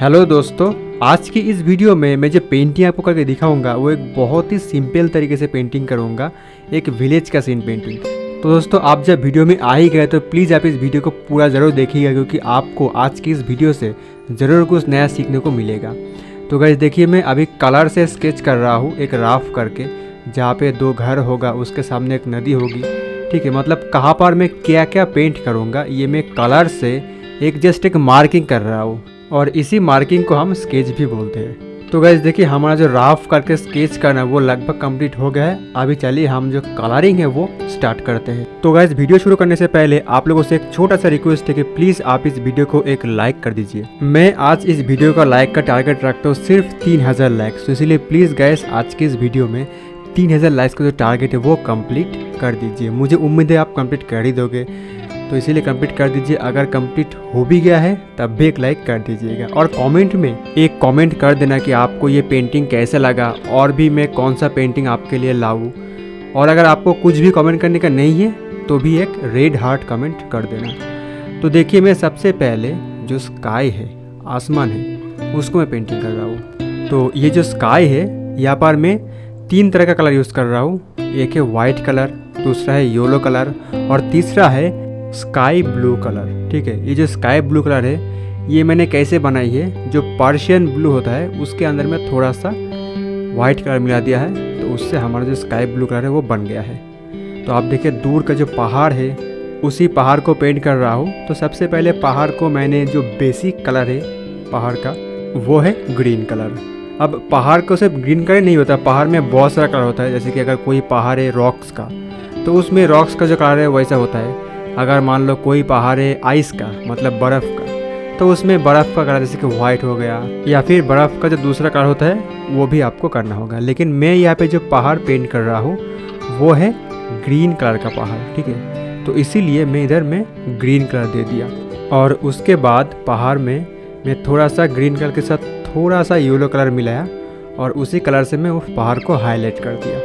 Hello दोस्तों, आज की इस वीडियो में मैं जो पेंटिंग आपको करके दिखाऊंगा वो एक बहुत ही सिंपल तरीके से पेंटिंग करूंगा, एक विलेज का सीन पेंटिंग। तो दोस्तों, आप जब वीडियो में आ ही गए तो प्लीज़ आप इस वीडियो को पूरा ज़रूर देखिएगा, क्योंकि आपको आज की इस वीडियो से ज़रूर कुछ नया सीखने को मिलेगा। तो गाइस देखिए, मैं अभी कलर से स्केच कर रहा हूँ एक राफ करके, जहाँ पे 2 घर होगा, उसके सामने एक नदी होगी। ठीक है, मतलब कहाँ पर मैं क्या क्या पेंट करूँगा ये मैं कलर से जस्ट एक मार्किंग कर रहा हूँ, और इसी मार्किंग को हम स्केच भी बोलते हैं। तो गाइस देखिए, हमारा जो राफ करके स्केच करना वो लगभग कंप्लीट हो गया है। अभी चलिए हम जो कलरिंग है वो स्टार्ट करते हैं। तो गाइस, वीडियो शुरू करने से पहले आप लोगों से एक छोटा सा रिक्वेस्ट है कि प्लीज़ आप इस वीडियो को एक लाइक कर दीजिए। मैं आज इस वीडियो का लाइक का टारगेट रखता हूँ सिर्फ 3000 लाइक्स। तो इसीलिए प्लीज़ गाइस, आज की इस वीडियो में 3000 लाइक्स का जो टारगेट है वो कंप्लीट कर दीजिए। मुझे उम्मीद है आप कंप्लीट कर ही दोगे, तो इसीलिए कंप्लीट कर दीजिए। अगर कंप्लीट हो भी गया है तब भी एक लाइक कर दीजिएगा, और कमेंट में एक कमेंट कर देना कि आपको ये पेंटिंग कैसे लगा और भी मैं कौन सा पेंटिंग आपके लिए लाऊं। और अगर आपको कुछ भी कमेंट करने का नहीं है तो भी एक रेड हार्ट कमेंट कर देना। तो देखिए, मैं सबसे पहले जो स्काई है, आसमान है, उसको मैं पेंटिंग कर रहा हूँ। तो ये जो स्काई है, यहाँ पर मैं 3 तरह का कलर यूज़ कर रहा हूँ। एक है वाइट कलर, दूसरा है येलो कलर, और तीसरा है स्काई ब्लू कलर। ठीक है, ये जो स्काई ब्लू कलर है ये मैंने कैसे बनाई है, जो पर्शियन ब्लू होता है उसके अंदर में थोड़ा सा वाइट कलर मिला दिया है, तो उससे हमारा जो स्काई ब्लू कलर है वो बन गया है। तो आप देखिए, दूर का जो पहाड़ है उसी पहाड़ को पेंट कर रहा हूँ। तो सबसे पहले पहाड़ को मैंने, जो बेसिक कलर है पहाड़ का वो है ग्रीन कलर। अब पहाड़ को सिर्फ ग्रीन कलर नहीं होता, पहाड़ में बहुत सारा कलर होता है। जैसे कि अगर कोई पहाड़ है रॉक्स का, तो उसमें रॉक्स का जो कलर है वैसा होता है। अगर मान लो कोई पहाड़ है आइस का, मतलब बर्फ़ का, तो उसमें बर्फ़ का कलर जैसे कि वाइट हो गया, या फिर बर्फ़ का जो दूसरा कलर होता है वो भी आपको करना होगा। लेकिन मैं यहाँ पे जो पहाड़ पेंट कर रहा हूँ वो है ग्रीन कलर का पहाड़। ठीक है, तो इसीलिए मैं इधर में ग्रीन कलर दे दिया, और उसके बाद पहाड़ में मैं थोड़ा सा ग्रीन कलर के साथ थोड़ा सा येलो कलर मिलाया, और उसी कलर से मैं उस पहाड़ को हाईलाइट कर दिया।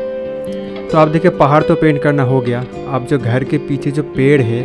तो आप देखिए, पहाड़ तो पेंट करना हो गया। अब जो घर के पीछे जो पेड़ है,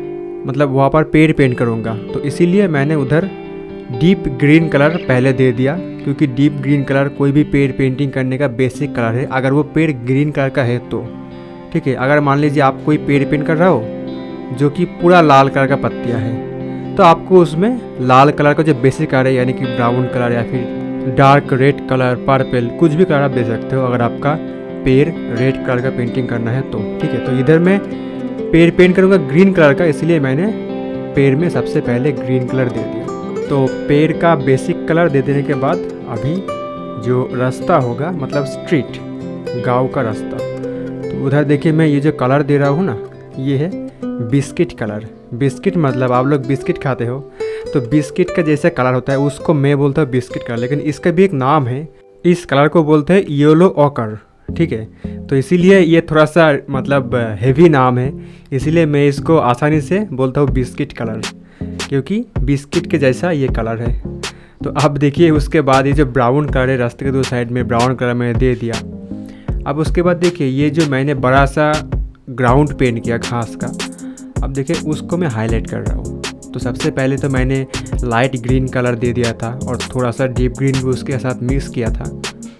मतलब वहाँ पर पेड़ पेंट करूँगा, तो इसीलिए मैंने उधर डीप ग्रीन कलर पहले दे दिया, क्योंकि डीप ग्रीन कलर कोई भी पेड़ पेंटिंग करने का बेसिक कलर है, अगर वो पेड़ ग्रीन कलर का है तो। ठीक है, अगर मान लीजिए आप कोई पेड़ पेंट कर रहा हो जो कि पूरा लाल कलर का पत्तियाँ है, तो आपको उसमें लाल कलर का जो बेसिक कलर है, यानी कि ब्राउन कलर या फिर डार्क रेड कलर, पर्पल, कुछ भी कलर आप दे सकते हो अगर आपका पेड़ रेड कलर का पेंटिंग करना है तो। ठीक है, तो इधर मैं पेड़ पेंट करूँगा ग्रीन कलर का, इसलिए मैंने पेड़ में सबसे पहले ग्रीन कलर दे दिया। तो पेड़ का बेसिक कलर दे देने के बाद अभी जो रास्ता होगा, मतलब स्ट्रीट, गांव का रास्ता, तो उधर देखिए मैं ये जो कलर दे रहा हूँ ना, ये है बिस्किट कलर। बिस्किट मतलब आप लोग बिस्किट खाते हो, तो बिस्किट का जैसा कलर होता है उसको मैं बोलता हूँ बिस्किट कलर, लेकिन इसका भी एक नाम है। इस कलर को बोलते हैं येलो ऑकर। ठीक है, तो इसीलिए ये थोड़ा सा मतलब हेवी नाम है, इसीलिए मैं इसको आसानी से बोलता हूँ बिस्किट कलर, क्योंकि बिस्किट के जैसा ये कलर है। तो अब देखिए, उसके बाद ये जो ब्राउन कलर है रास्ते के 2 साइड में ब्राउन कलर मैंने दे दिया। अब उसके बाद देखिए, ये जो मैंने बड़ा सा ग्राउंड पेंट किया घास का, अब देखिए उसको मैं हाईलाइट कर रहा हूँ। तो सबसे पहले तो मैंने लाइट ग्रीन कलर दे दिया था, और थोड़ा सा डीप ग्रीन भी उसके साथ मिक्स किया था।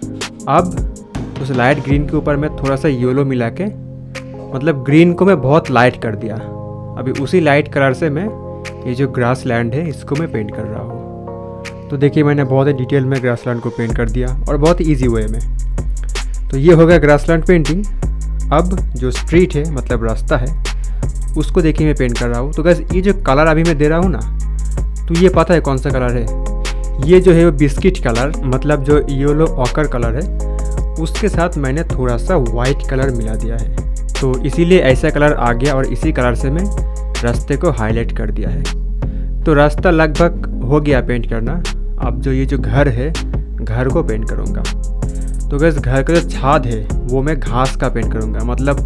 अब उस लाइट ग्रीन के ऊपर मैं थोड़ा सा येलो मिला के, मतलब ग्रीन को मैं बहुत लाइट कर दिया। अभी उसी लाइट कलर से मैं ये जो ग्रास लैंड है इसको मैं पेंट कर रहा हूँ। तो देखिए, मैंने बहुत ही डिटेल में ग्रास लैंड को पेंट कर दिया, और बहुत ही ईजी वे में। तो ये हो गया ग्रास लैंड पेंटिंग। अब जो स्ट्रीट है, मतलब रास्ता है, उसको देखिए मैं पेंट कर रहा हूँ। तो गाइस, ये जो कलर अभी मैं दे रहा हूँ ना, तो ये पता है कौन सा कलर है? ये जो है वो बिस्किट कलर, मतलब जो येलो ऑकर कलर है, उसके साथ मैंने थोड़ा सा वाइट कलर मिला दिया है। तो इसीलिए ऐसा कलर आ गया, और इसी कलर से मैं रास्ते को हाईलाइट कर दिया है। तो रास्ता लगभग हो गया पेंट करना। अब जो ये जो घर है, घर को पेंट करूँगा। तो गैस, घर का जो छाद है वो मैं घास का पेंट करूँगा, मतलब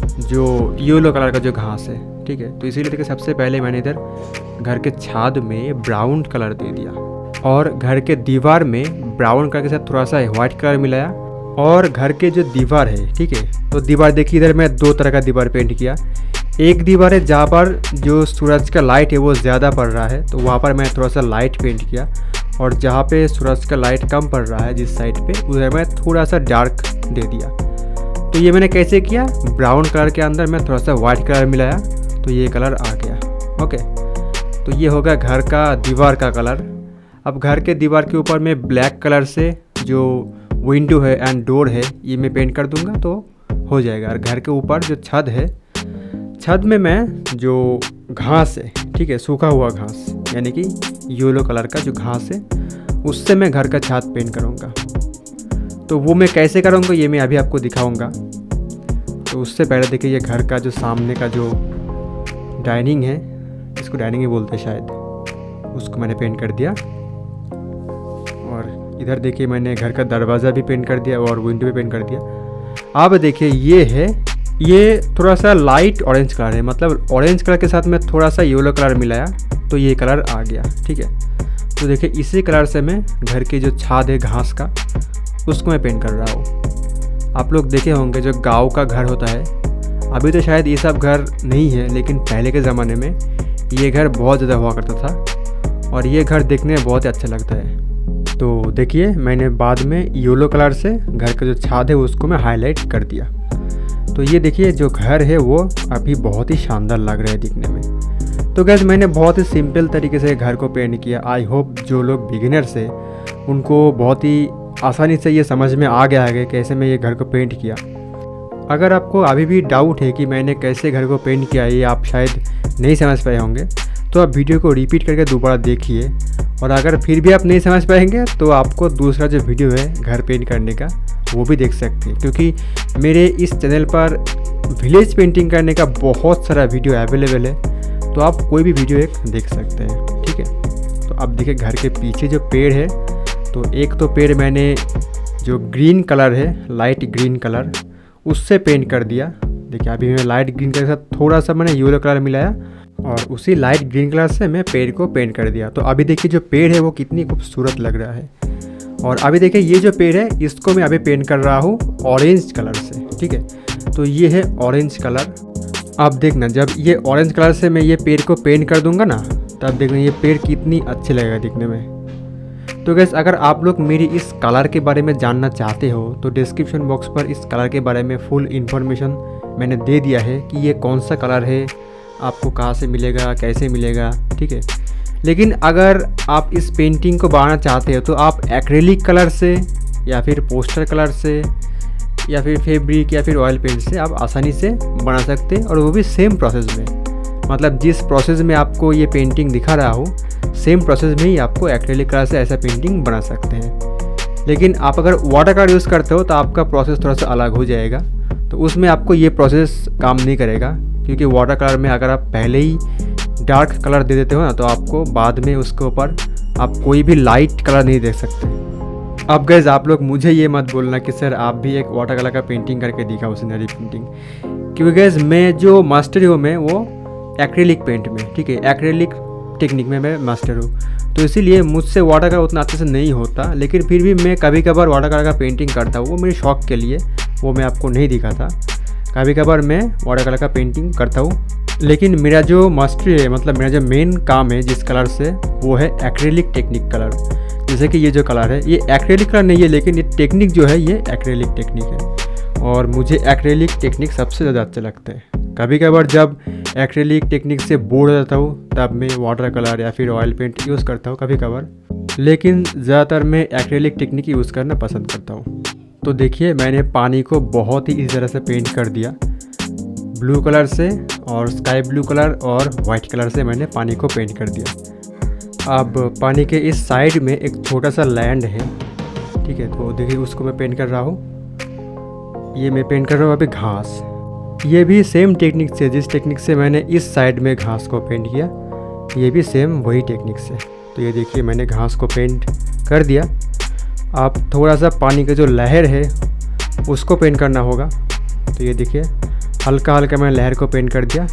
जो येलो कलर का जो घास है। ठीक है, तो इसीलिए देखिए, सबसे पहले मैंने इधर घर के छाद में ब्राउन कलर दे दिया, और घर के दीवार में ब्राउन कलर के साथ थोड़ा सा वाइट कलर मिलाया, और घर के जो दीवार है, ठीक है, तो दीवार देखिए, इधर मैं 2 तरह का दीवार पेंट किया। एक दीवार है जहाँ पर जो सूरज का लाइट है वो ज़्यादा पड़ रहा है, तो वहाँ पर मैं थोड़ा सा लाइट पेंट किया, और जहाँ पे सूरज का लाइट कम पड़ रहा है जिस साइड पे, उधर मैं थोड़ा सा डार्क दे दिया। तो ये मैंने कैसे किया, ब्राउन कलर के अंदर मैं थोड़ा सा वाइट कलर मिलाया तो ये कलर आ गया। ओके, तो ये होगा घर का दीवार का कलर। अब घर के दीवार के ऊपर मैं ब्लैक कलर से जो विंडो है एंड डोर है ये मैं पेंट कर दूंगा तो हो जाएगा। और घर के ऊपर जो छत है, छत में मैं जो घास है, ठीक है, सूखा हुआ घास यानी कि येलो कलर का जो घास है, उससे मैं घर का छत पेंट करूँगा। तो वो मैं कैसे करूँगा ये मैं अभी आपको दिखाऊँगा। तो उससे पहले देखिए, ये घर का जो सामने का जो डाइनिंग है, इसको डाइनिंग ही बोलते हैं शायद, उसको मैंने पेंट कर दिया। और इधर देखिए मैंने घर का दरवाज़ा भी पेंट कर दिया और विंडो भी पेंट कर दिया। अब देखिए ये है, ये थोड़ा सा लाइट ऑरेंज कलर है, मतलब ऑरेंज कलर के साथ में थोड़ा सा येलो कलर मिलाया तो ये कलर आ गया। ठीक है, तो देखिए इसी कलर से मैं घर की जो छाद है घास का, उसको मैं पेंट कर रहा हूँ। आप लोग देखे होंगे जो गांव का घर होता है, अभी तो शायद ये सब घर नहीं है, लेकिन पहले के ज़माने में ये घर बहुत ज़्यादा हुआ करता था और ये घर देखने में बहुत ही अच्छा लगता है। तो देखिए मैंने बाद में येलो कलर से घर का जो छाद है उसको मैं हाईलाइट कर दिया। तो ये देखिए जो घर है वो अभी बहुत ही शानदार लग रहा है दिखने में। तो गाइस मैंने बहुत ही सिंपल तरीके से घर को पेंट किया। आई होप जो लोग बिगिनर्स है उनको बहुत ही आसानी से ये समझ में आ गया है कैसे मैं ये घर को पेंट किया। अगर आपको अभी भी डाउट है कि मैंने कैसे घर को पेंट किया, ये आप शायद नहीं समझ पाए होंगे, तो आप वीडियो को रिपीट करके दोबारा देखिए। और अगर फिर भी आप नहीं समझ पाएंगे तो आपको दूसरा जो वीडियो है घर पेंट करने का वो भी देख सकते हैं, क्योंकि मेरे इस चैनल पर विलेज पेंटिंग करने का बहुत सारा वीडियो अवेलेबल है, तो आप कोई भी वीडियो एक देख सकते हैं। ठीक है, तो अब देखिए घर के पीछे जो पेड़ है, तो एक तो पेड़ मैंने जो ग्रीन कलर है, लाइट ग्रीन कलर, उससे पेंट कर दिया। देखिए अभी मैं लाइट ग्रीन कलर के साथ थोड़ा सा मैंने येलो कलर मिलाया और उसी लाइट ग्रीन कलर से मैं पेड़ को पेंट कर दिया। तो अभी देखिए जो पेड़ है वो कितनी खूबसूरत लग रहा है। और अभी देखिए ये जो पेड़ है इसको मैं अभी पेंट कर रहा हूँ ऑरेंज कलर से। ठीक है, तो ये है ऑरेंज कलर। आप देखना जब ये ऑरेंज कलर से मैं ये पेड़ को पेंट कर दूंगा ना, तब देखना ये पेड़ कितनी अच्छी लगेगा दिखने में। तो गैस अगर आप लोग मेरी इस कलर के बारे में जानना चाहते हो तो डिस्क्रिप्शन बॉक्स पर इस कलर के बारे में फुल इन्फॉर्मेशन मैंने दे दिया है कि ये कौन सा कलर है, आपको कहाँ से मिलेगा, कैसे मिलेगा। ठीक है, लेकिन अगर आप इस पेंटिंग को बनाना चाहते हो तो आप एक्रेलिक कलर से या फिर पोस्टर कलर से या फिर फैब्रिक या फिर ऑयल पेंट से आप आसानी से बना सकते हैं, और वो भी सेम प्रोसेस में। मतलब जिस प्रोसेस में आपको ये पेंटिंग दिखा रहा हूँ, सेम प्रोसेस में ही आपको एक्रेलिक कलर से ऐसा पेंटिंग बना सकते हैं। लेकिन आप अगर वाटर कलर यूज़ करते हो तो आपका प्रोसेस थोड़ा सा अलग हो जाएगा, तो उसमें आपको ये प्रोसेस काम नहीं करेगा, क्योंकि वाटर कलर में अगर आप पहले ही डार्क कलर दे देते हो ना, तो आपको बाद में उसके ऊपर आप कोई भी लाइट कलर नहीं देख सकते। अब गाइस आप लोग मुझे ये मत बोलना कि सर आप भी एक वाटर कलर का पेंटिंग करके दिखाओ, सीनरी पेंटिंग, क्योंकि गाइस मैं जो मास्टर हूँ मैं वो एक्रेलिक पेंट में, ठीक है, एक्रेलिक टेक्निक में मैं मास्टर हूँ, तो इसीलिए मुझसे वाटर कलर उतना अच्छे से नहीं होता। लेकिन फिर भी मैं कभी कभार वाटर कलर का पेंटिंग करता हूँ, वो मेरे शौक़ के लिए, वो मैं आपको नहीं दिखाता। कभी कभार मैं वाटर कलर का पेंटिंग करता हूँ, लेकिन मेरा जो मास्टरी है, मतलब मेरा जो मेन काम है जिस कलर से, वो है एक्रेलिक टेक्निक कलर। जैसे कि ये जो कलर है ये एक्रेलिक कलर नहीं है, लेकिन ये टेक्निक जो है ये एक्रेलिक टेक्निक है, और मुझे एक्रेलिक टेक्निक सबसे ज़्यादा अच्छा लगता है। कभी कभार जब एक्रेलिक टेक्निक से बोर हो जाता हूँ तब मैं वाटर कलर या फिर ऑयल पेंट यूज़ करता हूँ कभी कभार, लेकिन ज़्यादातर मैं एक्रेलिक टेक्निक यूज़ करना पसंद करता हूँ। तो देखिए मैंने पानी को बहुत ही इस तरह से पेंट कर दिया, ब्लू कलर से और स्काई ब्लू कलर और वाइट कलर से मैंने पानी को पेंट कर दिया। अब पानी के इस साइड में एक छोटा सा लैंड है, ठीक है, तो देखिए उसको मैं पेंट कर रहा हूँ। ये मैं पेंट कर रहा हूँ अभी घास, ये भी सेम टेक्निक से, जिस टेक्निक से मैंने इस साइड में घास को पेंट किया, ये भी सेम वही टेक्निक से। तो ये देखिए मैंने घास को पेंट कर दिया। आप थोड़ा सा पानी का जो लहर है उसको पेंट करना होगा। तो ये देखिए हल्का हल्का मैं लहर को पेंट कर दिया,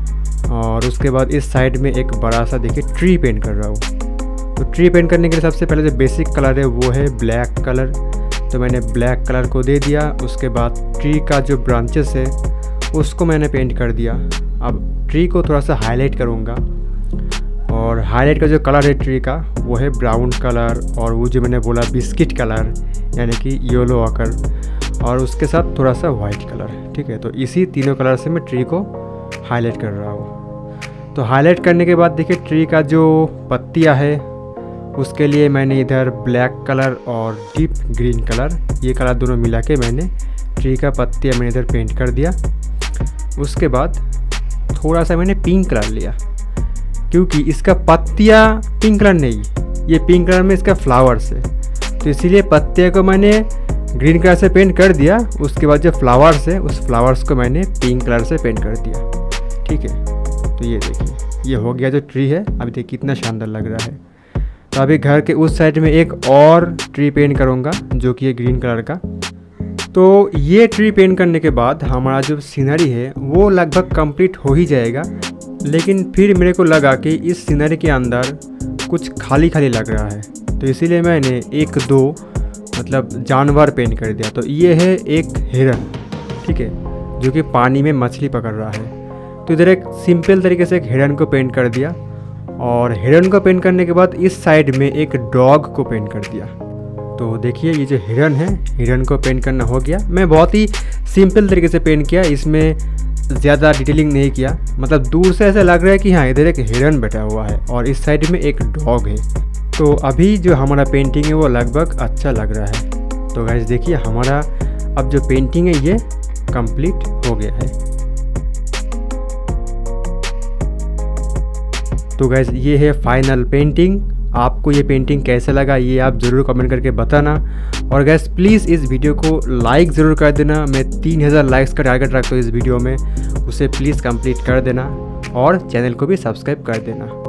और उसके बाद इस साइड में एक बड़ा सा देखिए ट्री पेंट कर रहा हूँ। तो ट्री पेंट करने के लिए सबसे पहले जो बेसिक कलर है वो है ब्लैक कलर, तो मैंने ब्लैक कलर को दे दिया। उसके बाद ट्री का जो ब्रांचेस है उसको मैंने पेंट कर दिया। अब ट्री को थोड़ा सा हाईलाइट करूँगा, और हाईलाइट का जो कलर है ट्री का वो है ब्राउन कलर, और वो जो मैंने बोला बिस्किट कलर यानी कि येलो आकर, और उसके साथ थोड़ा सा वाइट कलर। ठीक है, तो इसी तीनों कलर से मैं ट्री को हाईलाइट कर रहा हूँ। तो हाईलाइट करने के बाद देखिए ट्री का जो पत्तियाँ है उसके लिए मैंने इधर ब्लैक कलर और डीप ग्रीन कलर, ये कलर दोनों मिला के मैंने ट्री का पत्तियाँ मैंने इधर पेंट कर दिया। उसके बाद थोड़ा सा मैंने पिंक कलर लिया, क्योंकि इसका पत्तियाँ पिंक कलर नहीं, ये पिंक कलर में इसका फ्लावर्स है, तो इसीलिए पत्तियाँ को मैंने ग्रीन कलर से पेंट कर दिया। उसके बाद जो फ्लावर्स है उस फ्लावर्स को मैंने पिंक कलर से पेंट कर दिया। ठीक है, तो ये देखिए ये हो गया जो ट्री है। अभी देखिए कितना शानदार लग रहा है। तो अभी घर के उस साइड में एक और ट्री पेंट करूँगा जो कि है ग्रीन कलर का। तो ये ट्री पेंट करने के बाद हमारा जो सीनरी है वो लगभग कंप्लीट हो ही जाएगा, लेकिन फिर मेरे को लगा कि इस सीनरी के अंदर कुछ खाली खाली लग रहा है, तो इसीलिए मैंने एक दो मतलब जानवर पेंट कर दिया। तो ये है एक हिरन, ठीक है, जो कि पानी में मछली पकड़ रहा है। तो इधर एक सिंपल तरीके से एक हिरन को पेंट कर दिया, और हिरन को पेंट करने के बाद इस साइड में एक डॉग को पेंट कर दिया। तो देखिए ये जो हिरन है, हिरन को पेंट करना हो गया। मैं बहुत ही सिंपल तरीके से पेंट किया, इसमें ज़्यादा डिटेलिंग नहीं किया। मतलब दूर से ऐसा लग रहा है कि हाँ इधर एक हिरन बैठा हुआ है और इस साइड में एक डॉग है। तो अभी जो हमारा पेंटिंग है वो लगभग अच्छा लग रहा है। तो गाइस देखिए हमारा अब जो पेंटिंग है ये कंप्लीट हो गया है। तो गाइस ये है फाइनल पेंटिंग। आपको ये पेंटिंग कैसा लगा ये आप ज़रूर कमेंट करके बताना, और गाइस प्लीज़ इस वीडियो को लाइक ज़रूर कर देना। मैं 3000 लाइक्स का टारगेट रखता हूँ इस वीडियो में, उसे प्लीज़ कंप्लीट कर देना, और चैनल को भी सब्सक्राइब कर देना।